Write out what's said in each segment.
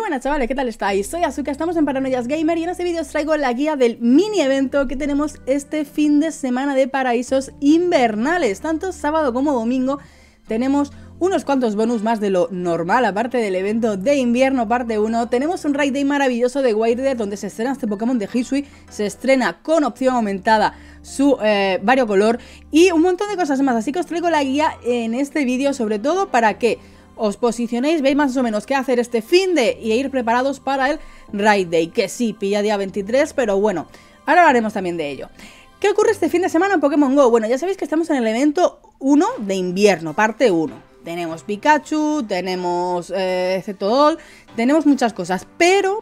buenas chavales, ¿qué tal estáis? Soy Asuka, estamos en Paranoias Gamer y en este vídeo os traigo la guía del mini evento que tenemos este fin de semana de paraísos invernales. Tanto sábado como domingo tenemos unos cuantos bonus más de lo normal, aparte del evento de invierno parte 1. Tenemos un raid day maravilloso de Wilder donde se estrena este Pokémon de Hisui, se estrena con opción aumentada su variocolor y un montón de cosas más. Así que os traigo la guía en este vídeo, sobre todo para que os posicionéis, veis más o menos qué hacer este fin de y ir preparados para el Raid Day, que sí, pilla día 23, pero bueno, ahora hablaremos también de ello. ¿Qué ocurre este fin de semana en Pokémon GO? Bueno, ya sabéis que estamos en el evento 1 de invierno, parte 1. Tenemos Pikachu, tenemos Cetodol, tenemos muchas cosas, pero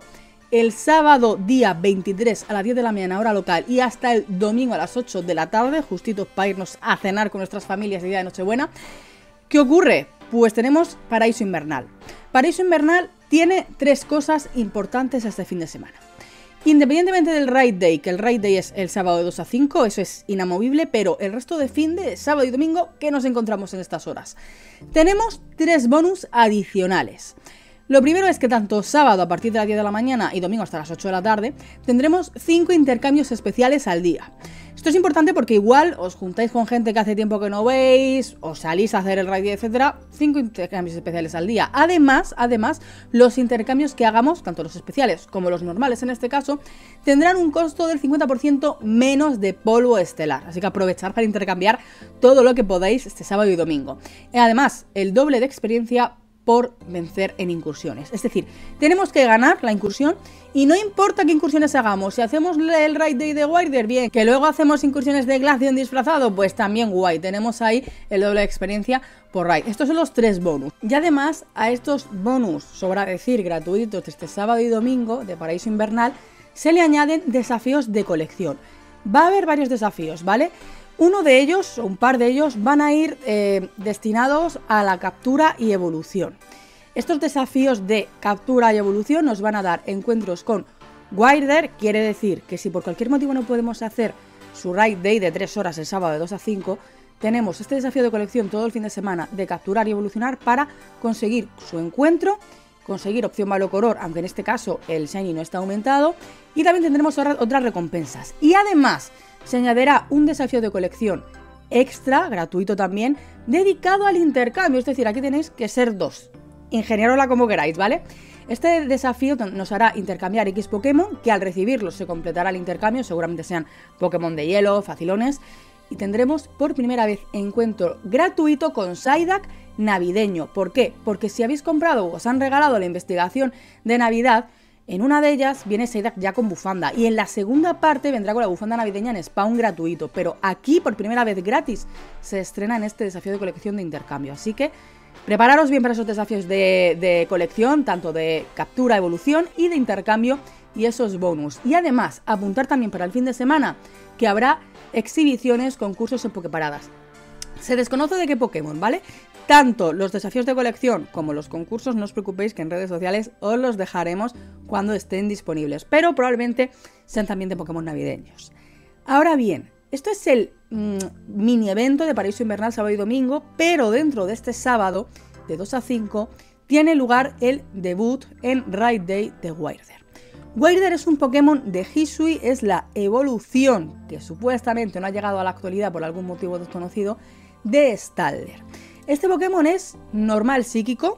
el sábado día 23 a las 10 de la mañana hora local y hasta el domingo a las 8 de la tarde, justito para irnos a cenar con nuestras familias el día de Nochebuena, ¿qué ocurre? Pues tenemos Paraíso Invernal. Paraíso Invernal tiene tres cosas importantes este fin de semana. Independientemente del Raid Day, que el Raid Day es el sábado de 2 a 5, eso es inamovible, pero el resto de fin de sábado y domingo, ¿qué nos encontramos en estas horas? Tenemos tres bonus adicionales. Lo primero es que tanto sábado a partir de las 10 de la mañana y domingo hasta las 8 de la tarde tendremos 5 intercambios especiales al día. Esto es importante porque igual os juntáis con gente que hace tiempo que no veis, os salís a hacer el raid, etcétera. 5 intercambios especiales al día. Además, los intercambios que hagamos, tanto los especiales como los normales en este caso, tendrán un costo del 50% menos de polvo estelar. Así que aprovechar para intercambiar todo lo que podáis este sábado y domingo. Además, el doble de experiencia por vencer en incursiones. Es decir, tenemos que ganar la incursión y no importa qué incursiones hagamos. Si hacemos el Raid Day de Wilder, bien. Que luego hacemos incursiones de Glaceon disfrazado, pues también guay. Tenemos ahí el doble de experiencia por Raid. Estos son los tres bonus. Y además a estos bonus, sobra decir, gratuitos de este sábado y domingo de Paraíso Invernal, se le añaden desafíos de colección. Va a haber varios desafíos, ¿vale? Uno de ellos, o un par de ellos, van a ir destinados a la captura y evolución. Estos desafíos de captura y evolución nos van a dar encuentros con Wilder, quiere decir que si por cualquier motivo no podemos hacer su Raid Day de 3 horas el sábado de 2 a 5, tenemos este desafío de colección todo el fin de semana de capturar y evolucionar para conseguir su encuentro, conseguir opción variocolor, aunque en este caso el Shiny no está aumentado, y también tendremos otras recompensas. Y además se añadirá un desafío de colección extra, gratuito también, dedicado al intercambio, es decir, aquí tenéis que ser 2. Ingeniárosla como queráis, ¿vale? Este desafío nos hará intercambiar X Pokémon, que al recibirlos se completará el intercambio, seguramente sean Pokémon de hielo, facilones, y tendremos por primera vez encuentro gratuito con Psyduck navideño. ¿Por qué? Porque si habéis comprado o os han regalado la investigación de Navidad, en una de ellas viene Psyduck ya con bufanda y en la segunda parte vendrá con la bufanda navideña en spawn gratuito, pero aquí por primera vez gratis se estrena en este desafío de colección de intercambio, así que prepararos bien para esos desafíos de colección, tanto de captura, evolución y de intercambio y esos bonus. Y además apuntar también para el fin de semana que habrá exhibiciones, concursos en Poképaradas. Se desconoce de qué Pokémon, ¿vale? Tanto los desafíos de colección como los concursos, no os preocupéis que en redes sociales os los dejaremos cuando estén disponibles, pero probablemente sean también de Pokémon navideños. Ahora bien, esto es el mini evento de Paraíso Invernal sábado y domingo, pero dentro de este sábado, de 2 a 5, tiene lugar el debut en Raid Day de Wilder. Wilder es un Pokémon de Hisui, es la evolución que supuestamente no ha llegado a la actualidad por algún motivo desconocido de Stalder. Este Pokémon es normal psíquico,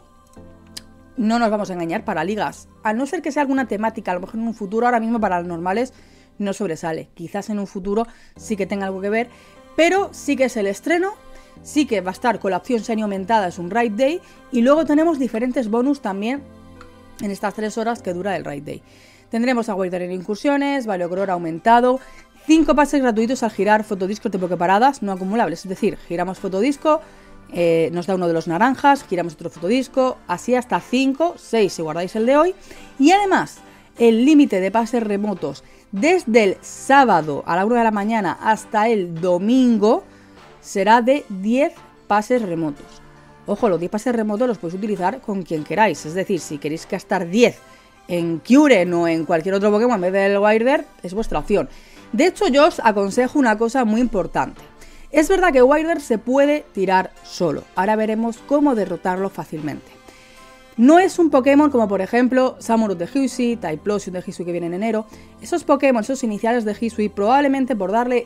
no nos vamos a engañar, para ligas, a no ser que sea alguna temática, a lo mejor en un futuro, ahora mismo para los normales no sobresale, quizás en un futuro sí que tenga algo que ver, pero sí que es el estreno, sí que va a estar con la opción Shiny aumentada, es un Raid Day, y luego tenemos diferentes bonus también en estas 3 horas que dura el Raid Day. Tendremos a Wilder en incursiones, variocolor aumentado, 5 pases gratuitos al girar fotodiscos de Poképaradas no acumulables, es decir, giramos fotodisco, nos da uno de los naranjas, giramos otro fotodisco, así hasta 5, 6 si guardáis el de hoy, y además el límite de pases remotos desde el sábado a la 1 de la mañana hasta el domingo será de 10 pases remotos. Ojo, los 10 pases remotos los podéis utilizar con quien queráis, es decir, si queréis gastar 10 en Kyurem o en cualquier otro Pokémon en vez del Wilder, es vuestra opción. De hecho, yo os aconsejo una cosa muy importante. Es verdad que Wilder se puede tirar solo, ahora veremos cómo derrotarlo fácilmente. No es un Pokémon como por ejemplo Samurott de Hisui, Typhlosion de Hisui que viene en enero. Esos Pokémon, esos iniciales de Hisui, probablemente por darle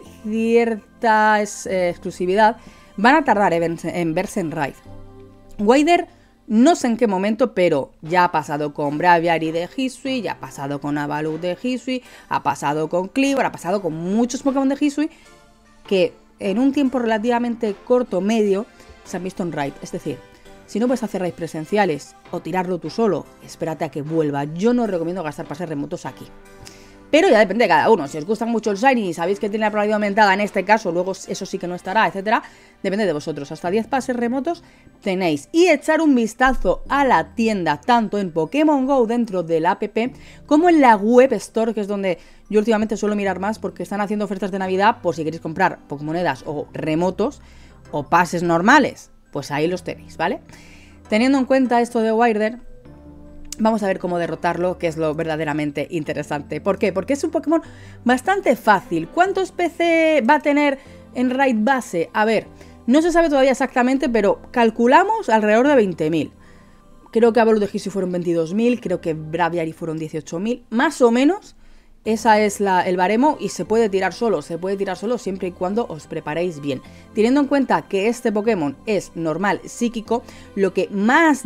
cierta exclusividad, van a tardar en verse en Raid. Wailord, no sé en qué momento, pero ya ha pasado con Braviary de Hisui, ya ha pasado con Avalugg de Hisui, ha pasado con Kleavor, ha pasado con muchos Pokémon de Hisui que en un tiempo relativamente corto, medio, se han visto en Raid. Es decir, si no puedes hacer raids presenciales o tirarlo tú solo, espérate a que vuelva. Yo no recomiendo gastar pases remotos aquí. Pero ya depende de cada uno. Si os gusta mucho el Shiny y sabéis que tiene la probabilidad aumentada en este caso, luego eso sí que no estará, etcétera, depende de vosotros. Hasta 10 pases remotos tenéis. Y echar un vistazo a la tienda, tanto en Pokémon GO dentro de la app, como en la web store, que es donde yo últimamente suelo mirar más, porque están haciendo ofertas de Navidad por si queréis comprar Pokémonedas o remotos o pases normales. Pues ahí los tenéis, ¿vale? Teniendo en cuenta esto de Wailord, vamos a ver cómo derrotarlo, que es lo verdaderamente interesante. ¿Por qué? Porque es un Pokémon bastante fácil. ¿Cuántos PC va a tener en Raid base? A ver, no se sabe todavía exactamente, pero calculamos alrededor de 20.000. Creo que Avalugg de Hisui fueron 22.000, creo que Braviary fueron 18.000, más o menos. Esa es el baremo y se puede tirar solo siempre y cuando os preparéis bien. Teniendo en cuenta que este Pokémon es normal psíquico, lo que más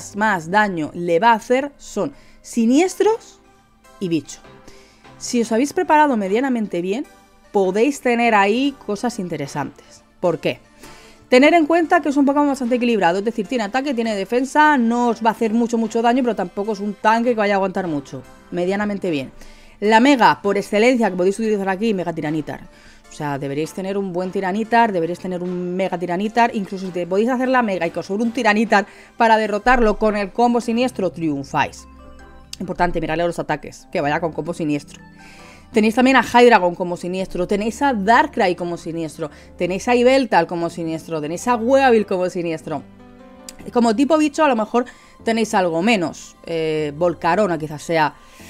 daño le va a hacer son siniestros y bicho. Si os habéis preparado medianamente bien, podéis tener ahí cosas interesantes. ¿Por qué? Tener en cuenta que es un Pokémon bastante equilibrado, es decir, tiene ataque, tiene defensa, no os va a hacer mucho daño, pero tampoco es un tanque que vaya a aguantar mucho. Medianamente bien. La Mega, por excelencia, que podéis utilizar aquí, Mega Tiranitar. O sea, deberéis tener un buen Tiranitar, deberéis tener un Mega Tiranitar. Incluso si podéis hacer la Mega y que os sobre un Tiranitar para derrotarlo con el combo siniestro, triunfáis. Importante, mirarle a los ataques, que vaya con combo siniestro. Tenéis también a Hydreigon como siniestro, tenéis a Darkrai como siniestro, tenéis a Yveltal como siniestro, tenéis a Weavile como siniestro. Como tipo bicho a lo mejor tenéis algo menos. Volcarona quizás sea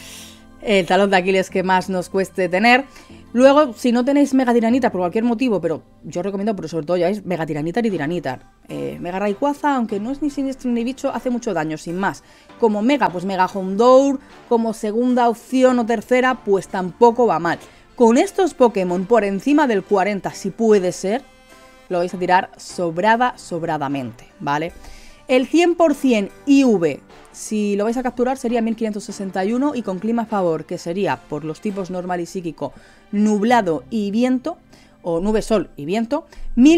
el talón de Aquiles que más nos cueste tener. Luego, si no tenéis Mega Tiranitar por cualquier motivo, pero yo os recomiendo, pero sobre todo ya es Mega Tiranitar y Tiranitar. Mega Rayquaza, aunque no es ni siniestro ni bicho, hace mucho daño, sin más. Como Mega, pues Mega Houndour, como segunda opción o tercera, pues tampoco va mal. Con estos Pokémon por encima del 40, si puede ser, lo vais a tirar sobradamente, ¿vale? El 100% IV, si lo vais a capturar, sería 1561 y con clima a favor, que sería por los tipos normal y psíquico, nublado y viento, o nube, sol y viento,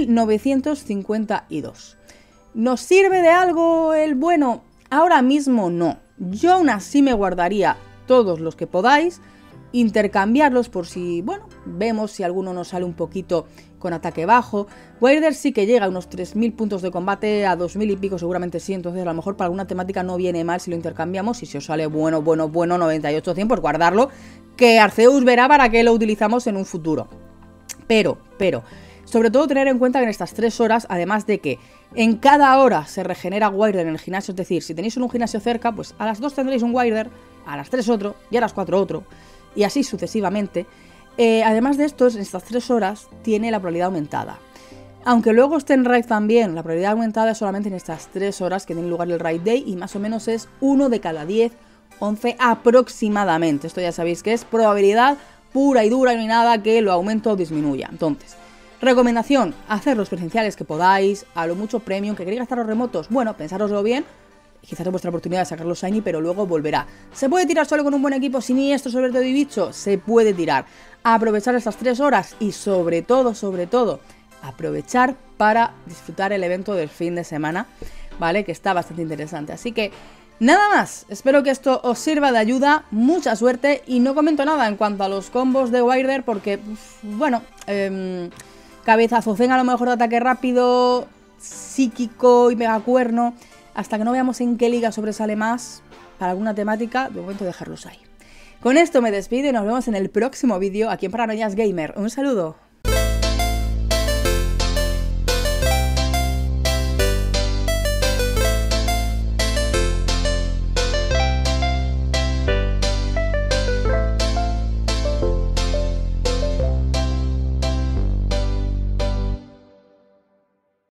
1952. ¿Nos sirve de algo el bueno? Ahora mismo no. Yo aún así me guardaría todos los que podáis, intercambiarlos por si, bueno, vemos si alguno nos sale un poquito con ataque bajo. Wailord sí que llega a unos 3.000 puntos de combate, a 2.000 y pico seguramente sí, entonces a lo mejor para alguna temática no viene mal si lo intercambiamos y si os sale bueno, 98-100, pues guardarlo, que Arceus verá para qué lo utilizamos en un futuro. Pero, sobre todo tener en cuenta que en estas 3 horas, además de que en cada hora se regenera Wailord en el gimnasio, es decir, si tenéis un gimnasio cerca, pues a las 2 tendréis un Wailord, a las 3 otro y a las 4 otro, y así sucesivamente. Además de esto, en estas 3 horas tiene la probabilidad aumentada. Aunque luego esté en Raid también, la probabilidad aumentada es solamente en estas 3 horas que tiene lugar el Raid Day y más o menos es 1 de cada 10, 11 aproximadamente. Esto ya sabéis que es probabilidad pura y dura y no hay nada que lo aumente o disminuya. Entonces, recomendación, hacer los presenciales que podáis, a lo mucho premium, que queréis gastar los remotos, bueno, pensároslo bien. Quizás es vuestra oportunidad de sacarlo shiny, pero luego volverá. ¿Se puede tirar solo con un buen equipo siniestro sobre todo y bicho? Se puede tirar. Aprovechar estas 3 horas y sobre todo, aprovechar para disfrutar el evento del fin de semana, ¿vale? Que está bastante interesante. Así que, nada más. Espero que esto os sirva de ayuda. Mucha suerte. Y no comento nada en cuanto a los combos de Wailord porque, bueno, cabezazo zen a lo mejor de ataque rápido, psíquico y megacuerno. Hasta que no veamos en qué liga sobresale más para alguna temática, de momento dejarlos ahí. Con esto me despido y nos vemos en el próximo vídeo aquí en Paranoias Gamer. Un saludo.